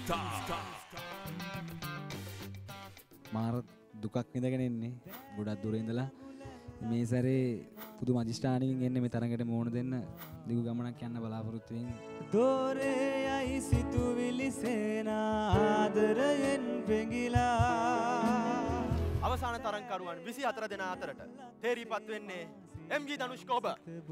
මාර දුකක් විඳගෙන එන්නේ ගොඩක් දුර ඉඳලා මේ සැරේ පුදුම අධිෂ්ඨානකින් එන්නේ මේ තරඟට මුහුණ දෙන්න දිගු ගමනක් යන්න බලාපොරොත්තු වෙමින් දෝරේයි සිතුවිලි සේනා ආදරයෙන් පෙඟිලා අවසාන තරඟකරුවන් 24 දෙනා අතරට තේරීපත් වෙන්නේ එම්.ජී. ධනුෂ්ක ඔබ.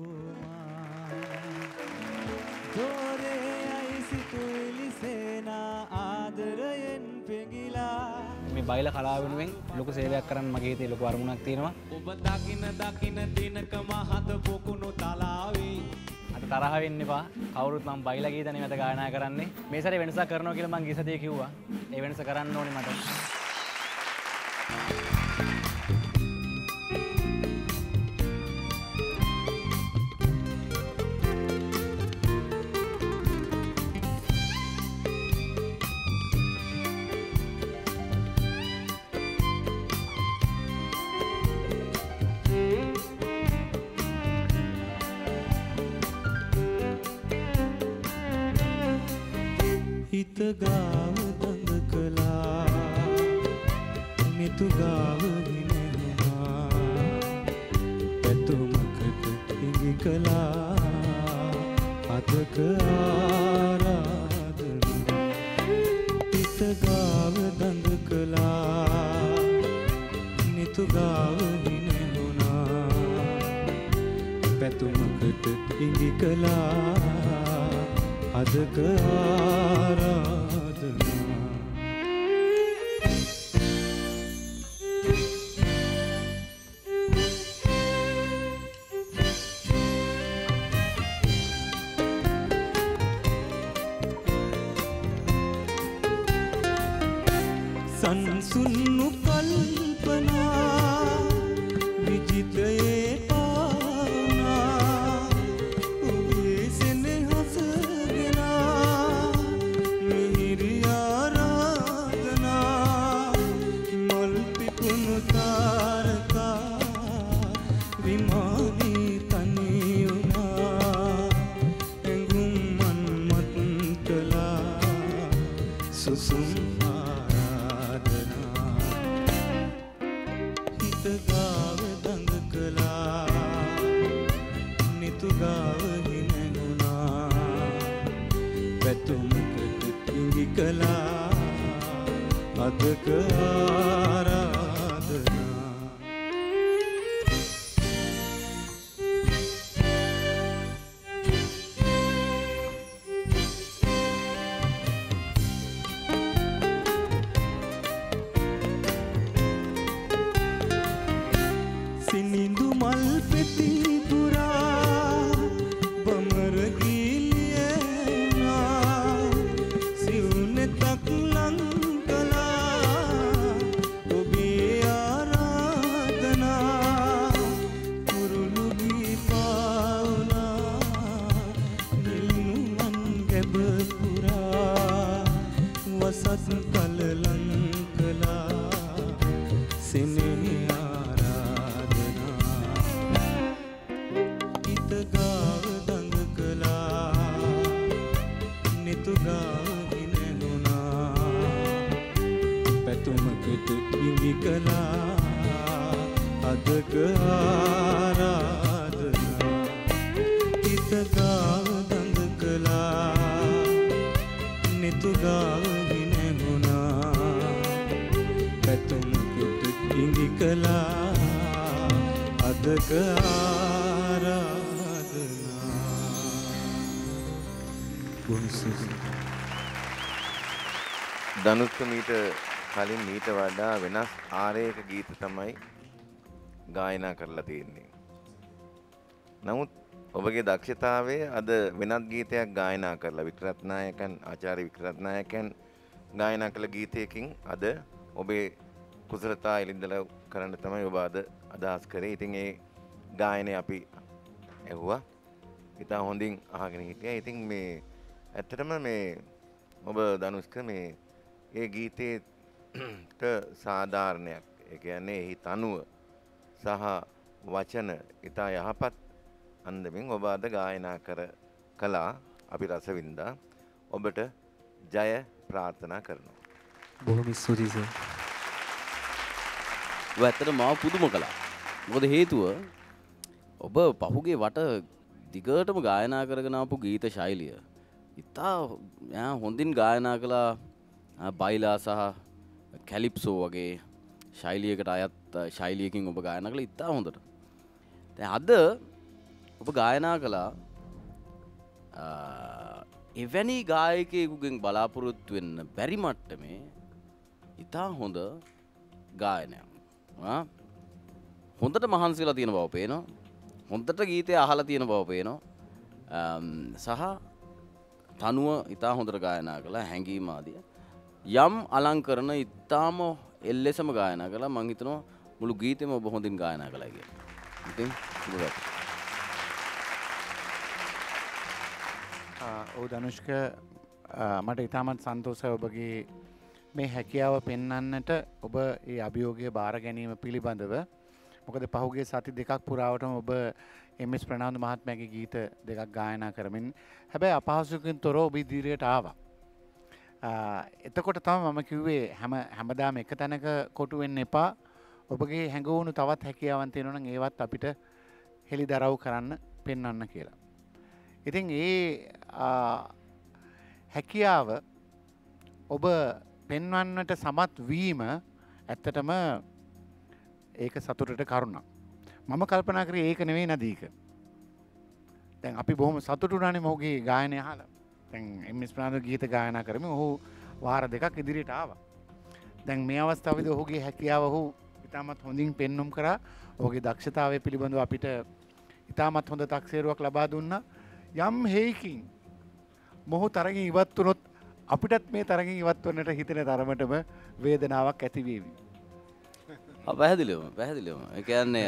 දෝරේයි සිතුවිලි සේනා ආදරයෙන් පෙඟිලා මේ බයිලා කලාව වෙනුවෙන් ලොකු සේවයක් කරන්න මගේ හිතේ ලොකු අරමුණක් තියෙනවා. ඔබ දකින දිනක මහත පොකුණු තලාවේ අත තරහ වෙන්න එපා. කවුරුත් මම බයිලා ගීත නෙමෙත ගායනා කරන්නේ. මේ සැරේ වෙනසක් කරනවා කියලා මං ගියසතියේ කිව්වා. ඒ වෙනස කරන්න ඕනේ මට. හිත ගාව දඟ කළා මිතු ගාව විනෙහුණා පැතුමකට ඉඟි කළා අදක ආරාධනා හිත ගාව දඟ කළා මිතු ගාව විනෙහුණා පැතුමකට ඉඟි කළා අදක ආරාධනා සංසුන්නු කල්පනා විජිතයේ පානා ඔබේ සෙනෙහස අදක ආරාධනා සිනිඳු මල් පෙති පුරා බමර ගිලියනා සිවුනෙතක් ලං අදක ආරාධනා හිත ගාව දඟ කළා නිතු ගාව විනෙහුණා පැතුමකට ඉඟි කළා අදක ආරාධනා ධනුෂ්ක මීට කලින් මීට වඩා වෙනස් ආරයක ගීත තමයි ගායනා කරලා තියෙන්නේ. නමුත් ඔබගේ දක්ෂතාවය අද වෙනත් ගීතයක් ගායනා කරලා වික්‍රත්නායකන් ආචාර්ය වික්‍රත්නායකන් ගායනා කළ ගීතයකින් අද ඔබේ කුසලතා එළිදලා කරන්න තමයි ඔබ අද අදහස් කරේ. ඉතින් ඒ ගායනය අපි ඇහුවා. ඉතා හොඳින් අහගෙන හිටියා. ඉතින් මේ ඇත්තටම මේ ඔබ ධනුෂ්ක මේ ඒ ගීතේට සාධාරණයක් ඒ කියන්නේ එහි තනුව සහ වචන ඉතා යහපත් අන්දමින් ඔබ අද ගායනා කළා. අපි රස වින්දා. ඔබට ජය ප්‍රාර්ථනා කරනවා. බොහොම ස්තුතියි සර්. ඔබ ඇත්තට මාව පුදුම කළා. මොකද හේතුව ඔබ පහුගේ වට දිගටම ගායනා කරගෙන ආපු ගීත ශෛලිය ඉතා හොඳින් ගායනා කළා. බයිලා සහ කැලිප්සෝ වගේ ශෛලියකට අයත් ශෛලියකින් ඔබ ගායනා කළා ඉතා හොඳට. දැන් අද ඔබ ගායනා කළා එවැනි ගායකයෙකුගෙන් බලාපොරොත්තු වෙන්න බැරි මට්ටමේ ඉතා හොඳ ගායනයක්. හොඳට මහන්සිලා තියෙන බව පේනවා. හොඳට ගීතය අහලා තියෙන බව පේනවා. සහ තනුව ඉතා හොඳට ගායනා කළා හැංගීම ආදිය. යම් අලංකරණ ඉතාම එල්ලෙසම ගායනා කළා. මම හිතනවා මුළු ගීතෙම ඔබ හොඳින් ගායනා කළා කියලා. ඉතින් සුබපත්. ඔව් ධනුෂ්ක මට ඉතාමත් සන්තෝෂයි ඔබගේ මේ හැකියාව පෙන්වන්නට ඔබ ඒ අභියෝගය බාර ගැනීම පිළිබඳව. මොකද පහුගිය සති දෙකක් පුරාවටම ඔබ එම්.එස්. ප්‍රනාන්දු මහත්මයාගේ ගීත දෙකක් ගායනා කරමින් හැබැයි අපහසුකම් තොරව ඔබ ඉදිරියට ආවා. එතකොට තමයි මම කිව්වේ හැමදාම එක තැනක කොටු වෙන්න එපා. ඔබගේ හැඟවුණු තවත් හැකියාවන් තියෙනවා නම් ඒවත් අපිට හෙළිදරව් කරන්න පෙන්වන්න කියලා. ඉතින් ඒ හැකියාව ඔබ පෙන්වන්නට සමත් වීම ඇත්තටම ඒක සතුටට කරුණක්. මම කල්පනා කරේ ඒක නෙවෙයි නදීක. දැන් අපි බොහොම සතුටු වුණානේ මොහුගේ ගායනය අහලා. දැන් එම්.එස්. ප්‍රනාන්දු ගීත ගායනා කරමින් ඔහු වාර දෙකක් ඉදිරියට ආවා. දැන් මේ අවස්ථාවේදී ඔහුගේ හැකියාව ඔහු ඉතාමත් හොඳින් පෙන්눔 කරා. ඔහුගේ දක්ෂතාවය පිළිබඳව අපිට ඉතාමත් හොඳ තක්සේරුවක් ලබා දුන්නා. යම් හේකින් මොහු තරගින් ඉවත් වුණොත් අපිටත් මේ තරගින් ඉවත් වන්නට හිතෙන තරමටම වේදනාවක් ඇති වේවි. පැහැදිලිවම. ඒ කියන්නේ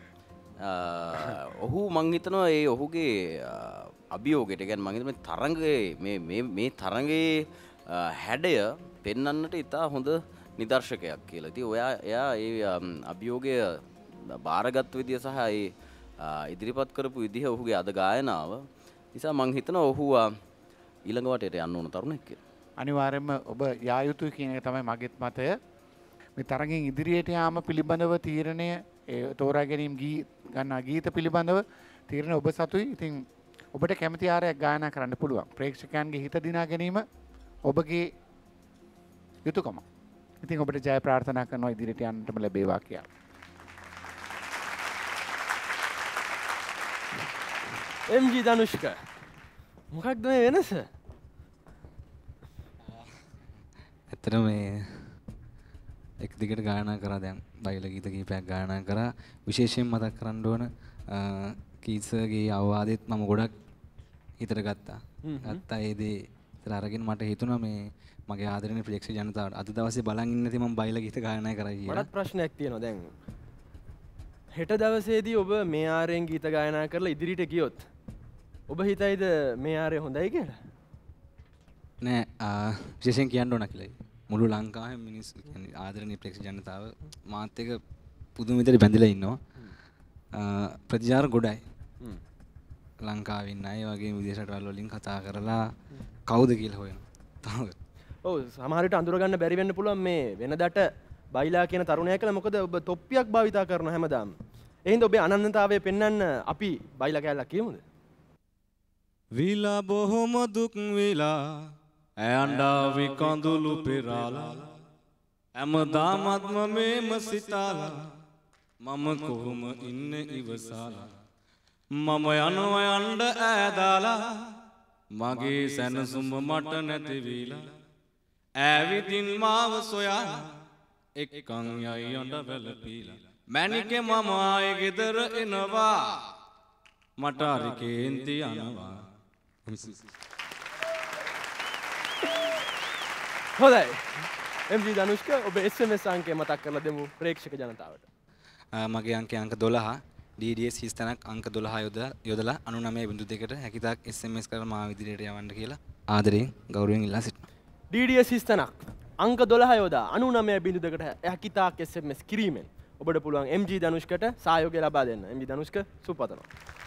ඔහු මං හිතනවා ඒ ඔහුගේ අභියෝගයට කියන්නේ මං හිතන්නේ තරඟයේ මේ තරඟයේ හැඩය පෙන්වන්නට ඉතා හොඳ නිදර්ශකයක් කියලා. ඉතින් එයා ඒ අභියෝගය බාරගත් විදිය සහ ඒ ඉදිරිපත් කරපු විදිහ ඔහුගේ අද ගායනාව නිසා මං හිතනවා ඔහු ඊළඟ වටේට යන්න ඕන තරුණෙක් කියලා. අනිවාර්යයෙන්ම ඔබ යා යුතුයි කියන එක තමයි මගේත් මතය. මේ තරගින් ඉදිරියට යාම පිළිබඳව තීරණය තෝරා ගැනීම ගන්නා ගීත පිළිබඳව තීරණ ඔබ සතුයි. ඉතින් ඔබට කැමති ආරයක් ගායනා කරන්න පුළුවන්. ප්‍රේක්ෂකයන්ගේ හිත දිනා ගැනීම ඔබගේ යුතුයකම. ඉතින් ඔබට ජය ප්‍රාර්ථනා කරනවා ඉදිරියට යන්නටම ලැබේවා කියලා. MG ධනුෂ්ක මොකක්ද මේ වෙනස? ඇත්තට මේ එක දිගට ගායනා කරා දැන් බයිලා ගීත කීපයක් ගායනා කරා. විශේෂයෙන් මතක් කරන්න ඕන කීසගේ අවවාදෙත් මම ගොඩක් හිතට ගත්තා. ඒ දේ ඉතල අරගෙන මට හිතුණා මේ මගේ ආදරණීය ප්‍රේක්ෂක ජනතාවට අද දවසේ බලන් ඉන්න තේ මම බයිලා ගීත ගායනා කරා කියලා. මටත් ප්‍රශ්නයක් තියෙනවා දැන්. හෙට දවසේදී ඔබ මේ ආරෙන් ගීත ගායනා කරලා ඉදිරියට ගියොත් ඔබ හිතයිද මේ ආරය හොඳයි කියලා? නෑ විශේෂයෙන් කියන්න ඕන කියලා. මුළු ලංකාවේ මිනිස්සු කියන්නේ ආදරණීය ප්‍රේක්ෂක ජනතාව මාත් එක්ක පුදුම විදිහට බැඳිලා ඉන්නවා. ප්‍රතිචාර ගොඩයි. ලංකාවේ ඉන්න අය වගේ විදේශ රටවල් වලින් කතා කරලා කවුද කියලා හොයනවා. ඔව් සමහර විට අඳුර ගන්න බැරි වෙන්න පුළුවන් මේ වෙනදට බයිලා කියන තරුණයා කියලා. මොකද ඔබ තොප්පියක් භාවිතා කරනවා හැමදාම. ඒ හින්දා ඔබේ අනන්‍යතාවය පෙන්වන්න අපි බයිලා කැලක් කියමුද? විලා බොහොම දුක් විලා ඇයන්ඩාවි කඳුළු පෙරාලා හැමදාමත්ම මේම සිතාලා මම කොහොම ඉන්න ඉවසාලා මම යනවා යන්න ඈදාලා මගේ සැනසුම මට නැති වීලා ඈවිදින් මාව සොයාලා එක්කන් යයි යන්න වැළපීලා මැනිකේ මම ආයේ ගෙදර එනවා මට හරි කේන්ති යනවා. හොඳයි. MG ධනුෂ්ක ඔබ SMS අංකය මතක් කරලා දෙමු ප්‍රේක්ෂක ජනතාවට. මගේ අංකය අංක 12 DDS හිස්තැනක් අංක 12 යොදලා 99.2ට හැකිතාක් SMS කරලා මාව ඉදිරියට යවන්න කියලා ආදරයෙන් ගෞරවයෙන් ඉල්ලා සිටිනවා. DDS හිස්තැනක් අංක 12 යොදා 99.2ට හැකිතාක් SMS කිරීමෙන් ඔබට පුළුවන් MG ධනුෂ්කට සහයෝගය ලබා දෙන්න. MG ධනුෂ්ක සුපතනවා.